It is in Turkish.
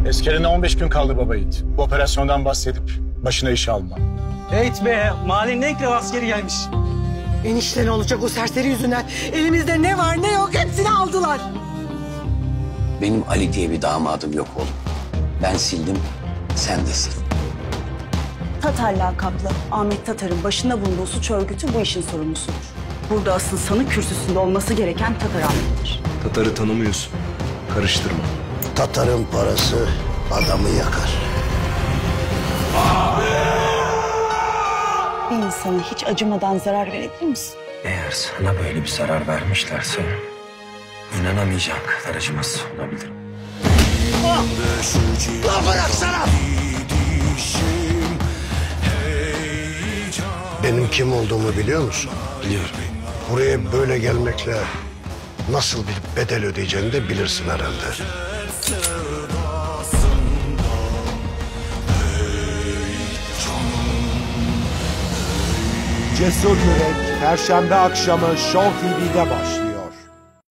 Eskerine 15 gün kaldı baba yiğit. Bu operasyondan bahsedip başına iş alma. Evet be, mahallenin en kral askeri gelmiş. Enişte ne olacak o serseri yüzünden? Elimizde ne var ne yok hepsini aldılar. Benim Ali diye bir damadım yok oğlum. Ben sildim, sen de sil. Tatar lakaplı Ahmet Tatar'ın başında bulunduğu suç örgütü bu işin sorumlusudur. Burada asıl sanık kürsüsünde olması gereken Tatar Ahmet'tir. Tatar'ı tanımıyorsun. Karıştırma. Tatar'ın parası adamı yakar. Bir insana hiç acımadan zarar verebilir misin? Eğer sana böyle bir zarar vermişlerse inanamayacağım kadar acımasız olabilir. Lan bıraksana! Benim kim olduğumu biliyor musun? Biliyorum. Buraya böyle gelmekle nasıl bir bedel ödeyeceğini de bilirsin herhalde. Cesur Yürek Perşembe akşamı Show TV'de başlıyor.